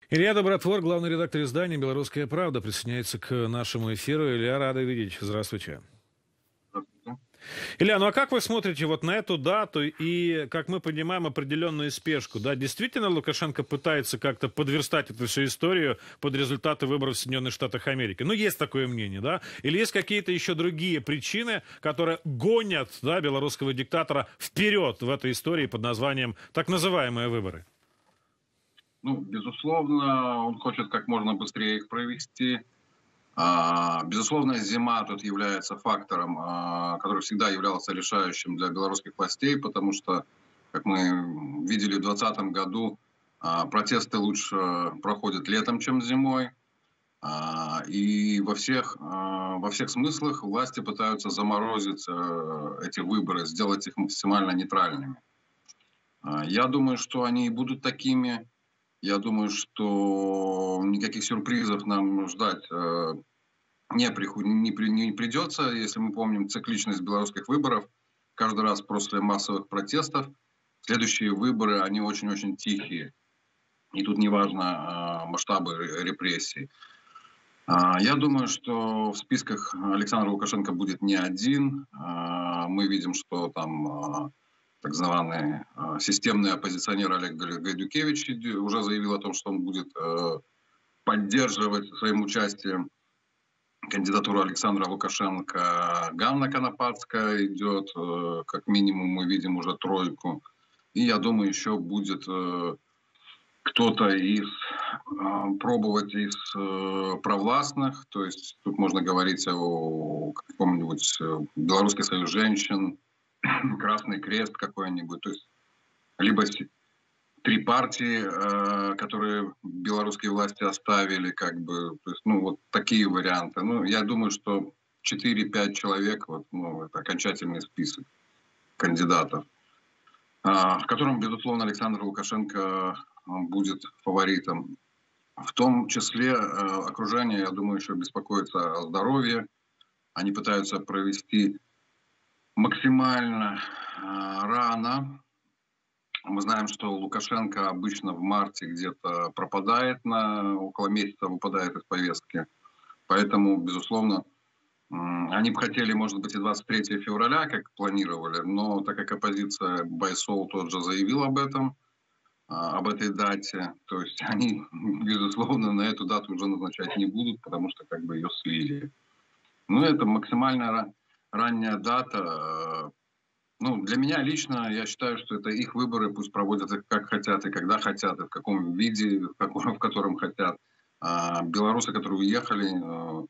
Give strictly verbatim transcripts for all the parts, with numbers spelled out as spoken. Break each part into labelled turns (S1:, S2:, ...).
S1: Илья Добротвор, главный редактор издания «Белорусская правда», присоединяется к нашему эфиру. Илья, рада видеть. Здравствуйте.
S2: Здравствуйте.
S1: Илья, ну а как вы смотрите вот на эту дату и, как мы понимаем, определенную спешку? Да, действительно Лукашенко пытается как-то подверстать эту всю историю под результаты выборов в Соединенных Штатах Америки? Ну, есть такое мнение, да? Или есть какие-то еще другие причины, которые гонят, да, белорусского диктатора вперед в этой истории под названием так называемые выборы?
S2: Ну, безусловно, он хочет как можно быстрее их провести. А, безусловно, зима тут является фактором, а, который всегда являлся решающим для белорусских властей, потому что, как мы видели в двадцатом году, а, протесты лучше проходят летом, чем зимой. А, и во всех, а, во всех смыслах власти пытаются заморозить а, эти выборы, сделать их максимально нейтральными. А, я думаю, что они и будут такими. Я думаю, что никаких сюрпризов нам ждать э, не, приху- не, при- не придется. Если мы помним цикличность белорусских выборов, каждый раз после массовых протестов следующие выборы, они очень-очень тихие. И тут неважно э, масштабы ре- репрессий. А, Я думаю, что в списках Александра Лукашенко будет не один. А, Мы видим, что там а, так называемый а, системный оппозиционер Олег Гайдукевич иди- уже заявил о том, что он будет э, поддерживать своим участием кандидатуру Александра Лукашенко. Ганна Конопадская идет, э, как минимум мы видим уже тройку. И я думаю, еще будет э, кто-то из э, пробовать из э, провластных, то есть тут можно говорить о каком-нибудь э, Белорусский союз женщин, Красный Крест какой-нибудь, то есть либо три партии, э, которые белорусские власти оставили, как бы, то есть, ну, вот такие варианты. Ну, я думаю, что четыре-пять человек, вот, ну, это окончательный список кандидатов, а, в котором, безусловно, Александр Лукашенко э, будет фаворитом. В том числе э, окружение, я думаю, еще беспокоится о здоровье. Они пытаются провести максимально э, рано. Мы знаем, что Лукашенко обычно в марте где-то пропадает, на около месяца выпадает из повестки. Поэтому, безусловно, м, они бы хотели, может быть, и двадцать третьего февраля, как планировали, но так как оппозиция Байсол тот же заявил об этом, а, об этой дате, то есть они, безусловно, на эту дату уже назначать не будут, потому что как бы ее слили. Ну, это максимально ра- ранняя дата. э, Ну, для меня лично, я считаю, что это их выборы, пусть проводят их как хотят и когда хотят, и в каком виде, в, каком, в котором хотят. А белорусы, которые уехали, э,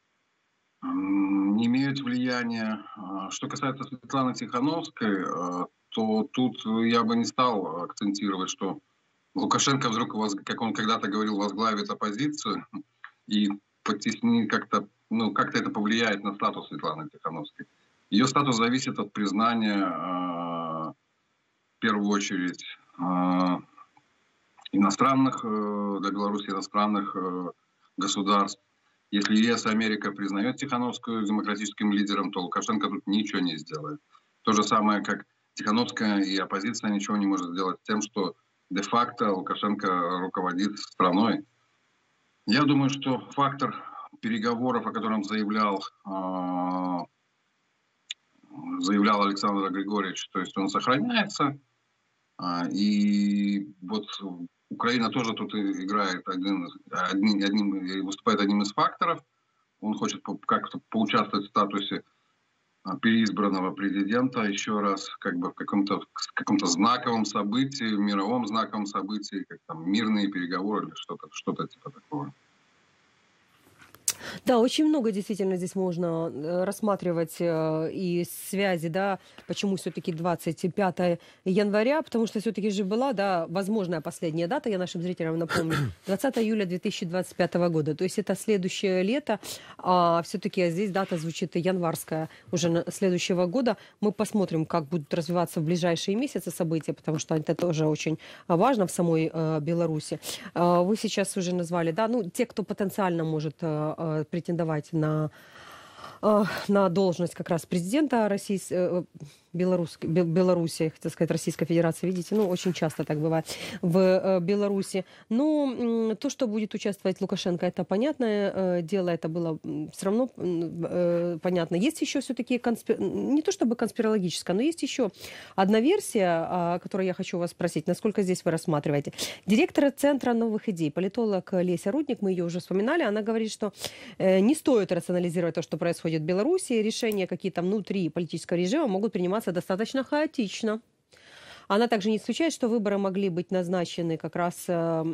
S2: м, не имеют влияния. А что касается Светланы Тихановской, э, то тут я бы не стал акцентировать, что Лукашенко вдруг, воз- как он когда-то говорил, возглавит оппозицию и потеснит как-то, ну, как-то это повлияет на статус Светланы Тихановской. Ее статус зависит от признания, э, в первую очередь, э, иностранных, э, для Беларуси иностранных э, государств. Если ЕС и Америка признает Тихановскую демократическим лидером, то Лукашенко тут ничего не сделает. То же самое, как Тихановская и оппозиция ничего не может сделать тем, что де-факто Лукашенко руководит страной. Я думаю, что фактор переговоров, о котором заявлял, э, заявлял Александр Григорьевич, то есть он сохраняется. А, И вот Украина тоже тут и играет один, одним, одним, и выступает одним из факторов. Он хочет по- как-то поучаствовать в статусе а, переизбранного президента еще раз, как бы в каком-то в каком-то знаковом событии, мировом знаковом событии, как там мирные переговоры или что-то, что-то типа такого.
S3: Да, очень много действительно здесь можно э, рассматривать э, и связи, да, почему все-таки двадцать пятое января, потому что все-таки же была, да, возможная последняя дата, я нашим зрителям напомню, двадцатое июля две тысячи двадцать пятого года, то есть это следующее лето, а все-таки здесь дата звучит январская уже на- следующего года. Мы посмотрим, как будут развиваться в ближайшие месяцы события, потому что это тоже очень важно в самой э, Беларуси. Э, Вы сейчас уже назвали, да, ну, те, кто потенциально может э, э, претендовать на а, на должность как раз президента России, э, Белорус, Бе- Беларуси, хотел сказать, Российской Федерации, видите, ну, очень часто так бывает в э, Беларуси. Но м, то, что будет участвовать Лукашенко, это понятное э, дело, это было все равно м, э, понятно. Есть еще все-таки, конспир... не то чтобы конспирологическая, но есть еще одна версия, о которой я хочу вас спросить, насколько здесь вы рассматриваете. Директор Центра новых идей, политолог Леся Рудник, мы ее уже вспоминали, она говорит, что э, не стоит рационализировать то, что происходит в Беларуси, решения какие-то внутри политического режима могут приниматься достаточно хаотично. Она также не исключает, что выборы могли быть назначены как раз э,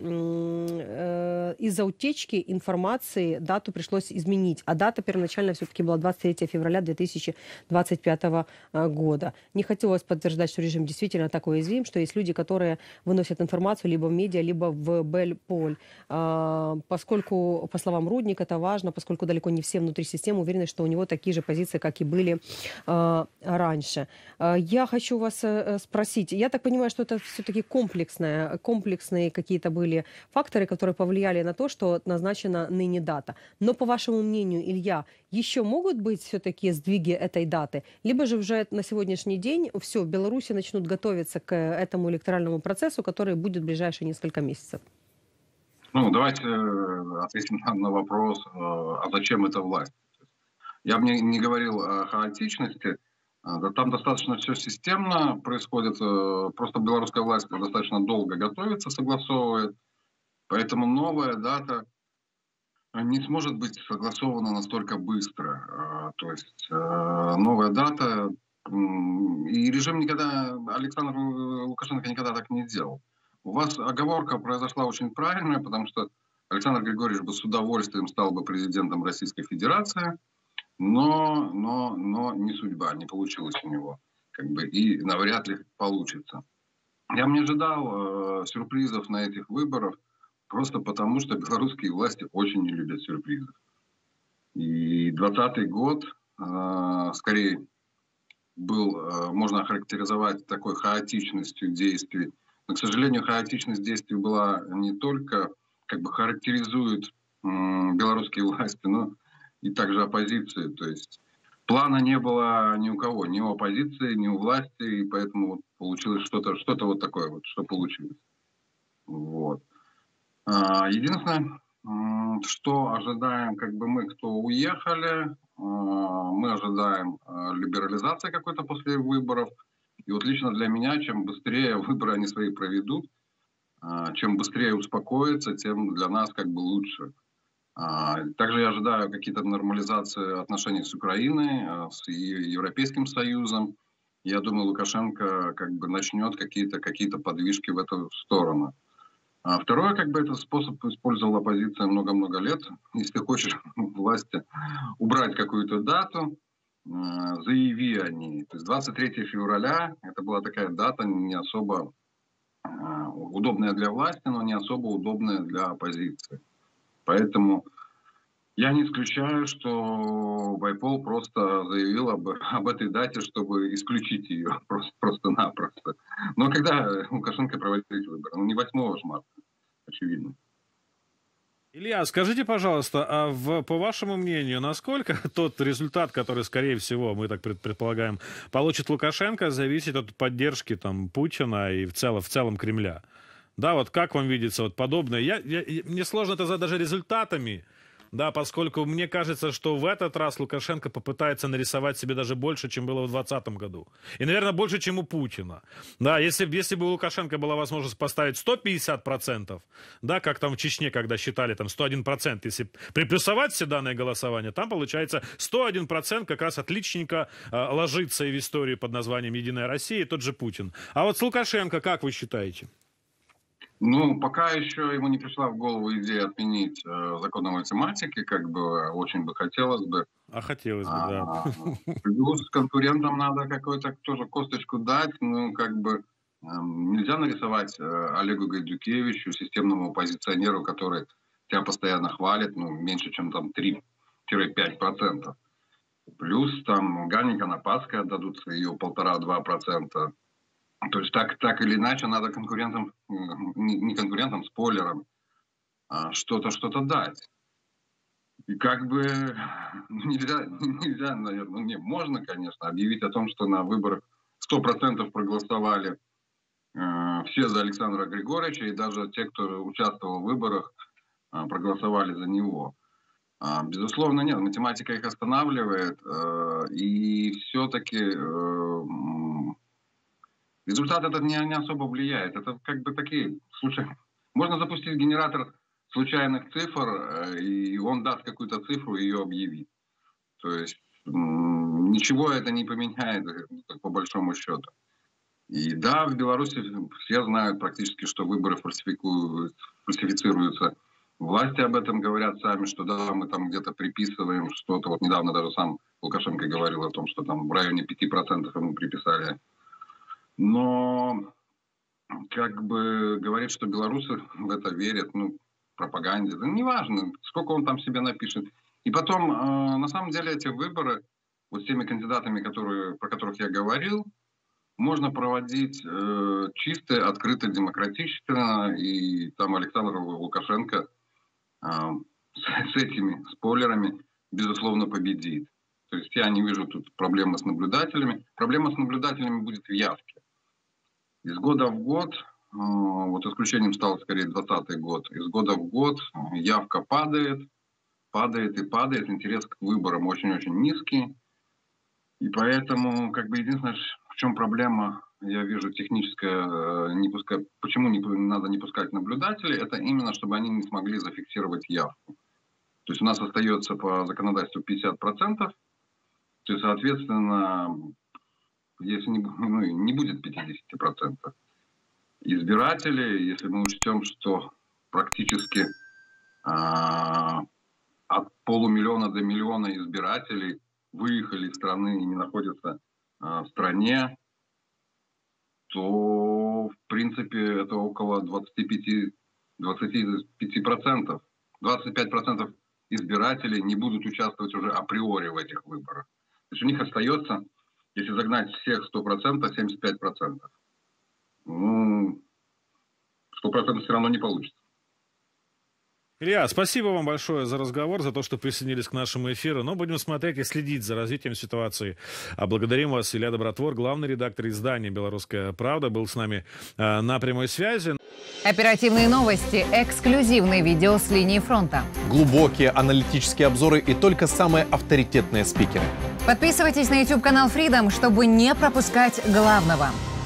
S3: э, из-за утечки информации. Дату пришлось изменить. А дата первоначально все-таки была двадцать третьего февраля две тысячи двадцать пятого года. Не хотелось подтверждать, что режим действительно так уязвим, что есть люди, которые выносят информацию либо в медиа, либо в Бель-Поль. А, поскольку, по словам Рудник, это важно, поскольку далеко не все внутри системы уверены, что у него такие же позиции, как и были а, раньше. А, я хочу вас а, спросить. Я так понимаю, что это все-таки комплексные, комплексные какие-то были факторы, которые повлияли на то, что назначена ныне дата. Но, по вашему мнению, Илья, еще могут быть все-таки сдвиги этой даты? Либо же уже на сегодняшний день все, в Беларуси начнут готовиться к этому электоральному процессу, который будет в ближайшие несколько месяцев?
S2: Ну, давайте э, ответим на, на вопрос, э, а зачем эта власть? Я бы не, не говорил о хаотичности. А, да, там достаточно все системно происходит. э, Просто белорусская власть достаточно долго готовится, согласовывает. Поэтому новая дата э, не сможет быть согласована настолько быстро. А, То есть э, новая дата... м, И режим никогда, Александр Лукашенко никогда так не делал. У вас оговорка произошла очень правильная, потому что Александр Григорьевич бы с удовольствием стал бы президентом Российской Федерации, но, но, но не судьба, не получилось у него. Как бы, и навряд ли получится. Я бы не ожидал э, сюрпризов на этих выборах, просто потому что белорусские власти очень не любят сюрпризов. И двадцатый год э, скорее был, э, можно охарактеризовать такой хаотичностью действий. Но, к сожалению, хаотичность действий была не только, как бы характеризует м, белорусские власти, но и также оппозицию. То есть плана не было ни у кого, ни у оппозиции, ни у власти, и поэтому вот получилось что-то, что-то вот такое вот, что получилось. Вот. А, Единственное, м, что ожидаем, как бы мы, кто уехали, а, мы ожидаем а, либерализации какой-то после выборов. И вот лично для меня, чем быстрее выборы они свои проведут, а, чем быстрее успокоятся, тем для нас как бы лучше. А, Также я ожидаю какие-то нормализации отношений с Украиной, а, с Е- Европейским Союзом. Я думаю, Лукашенко как бы начнет какие-то какие-то подвижки в эту сторону. А второе, как бы этот способ использовала оппозиция много-много лет. Если ты хочешь власти убрать какую-то дату, э, заяви о ней. То есть двадцать третьего февраля это была такая дата не особо э, удобная для власти, но не особо удобная для оппозиции. Поэтому я не исключаю, что Байпол просто заявил об, об этой дате, чтобы исключить ее просто, просто-напросто. Но когда Лукашенко проводит выборы? Ну, не восьмого марта, очевидно.
S1: Илья, скажите, пожалуйста, а в, по вашему мнению, насколько тот результат, который, скорее всего, мы так пред- предполагаем, получит Лукашенко, зависит от поддержки там, Путина и в целом, в целом Кремля? Да, вот как вам видится вот подобное? Я, я, я- мне сложно это назвать даже результатами, да, поскольку мне кажется, что в этот раз Лукашенко попытается нарисовать себе даже больше, чем было в двадцатом году. И, наверное, больше, чем у Путина. Да, если, б- если бы у Лукашенко была возможность поставить сто пятьдесят процентов, да, как там в Чечне, когда считали там сто один процент, если приплюсовать все данные голосования, там получается сто один процент как раз отличненько э, ложится и в историю под названием «Единая Россия», и тот же Путин. А вот с Лукашенко, как вы считаете?
S2: Ну, пока еще ему не пришла в голову идея отменить э, закон о математике, как бы очень бы хотелось бы.
S1: А хотелось бы, да.
S2: А, Плюс конкурентам надо какую-то тоже косточку дать. Ну, как бы эм, нельзя нарисовать э, Олегу Гайдукевичу, системному оппозиционеру, который тебя постоянно хвалит, ну, меньше, чем там три-пять процентов. Плюс там Ганя Конопадская отдадут ее полтора-два процента. То есть так, так или иначе надо конкурентам, м, не не конкурентам, спойлерам, а, что-то что-то дать. И как бы нельзя, нельзя, наверное, ну, не, можно, конечно, объявить о том, что на выборах сто процентов проголосовали э, все за Александра Григорьевича, и даже те, кто участвовал в выборах, э, проголосовали за него. А, безусловно, нет, математика их останавливает, э, и все-таки э, м, результат этот не, не особо влияет. Это как бы такие, слушай, можно запустить генератор случайных цифр, э, и он даст какую-то цифру и ее объявит. То есть м, ничего это не поменяет, э, по большому счету. И да, в Беларуси все знают практически, что выборы фальсификуют, фальсифицируются. Власти об этом говорят сами, что да, мы там где-то приписываем что-то. Вот недавно даже сам Лукашенко говорил о том, что там в районе пяти процентов ему приписали. Но как бы говорит, что белорусы в это верят, ну, пропаганде, да неважно, сколько он там себе напишет. И потом, э, на самом деле, эти выборы, вот с теми кандидатами, которые, про которых я говорил, можно проводить э, чисто, открыто, демократично, и там Александр Лукашенко э, с, с этими спойлерами, безусловно, победит. То есть я не вижу тут проблемы с наблюдателями. Проблема с наблюдателями будет в явке. Из года в год, э, вот исключением стал скорее двадцатый год, из года в год явка падает, падает и падает, интерес к выборам очень-очень низкий. И поэтому, как бы, единственное, в чем проблема, я вижу, техническая, не пускай, почему не, надо не пускать наблюдателей, это именно, чтобы они не смогли зафиксировать явку. То есть у нас остается по законодательству пятьдесят процентов, то есть, соответственно, если не, ну, не будет пятьдесят процентов избирателей, если мы учтем, что практически а, от полумиллиона до миллиона избирателей выехали из страны и не находятся а, в стране, то, в принципе, это около двадцати пяти процентов. двадцать пять процентов избирателей не будут участвовать уже априори в этих выборах. То есть у них остается, если загнать всех сто процентов, семьдесят пять процентов. Ну, сто процентов все равно не получится.
S1: Илья, спасибо вам большое за разговор, за то, что присоединились к нашему эфиру. Но будем смотреть и следить за развитием ситуации. А благодарим вас, Илья Добротвор, главный редактор издания «Белорусская правда», был с нами э, на прямой связи.
S4: Оперативные новости, эксклюзивные видео с линии фронта.
S5: Глубокие аналитические обзоры и только самые авторитетные спикеры.
S4: Подписывайтесь на YouTube-канал Freedom, чтобы не пропускать главного.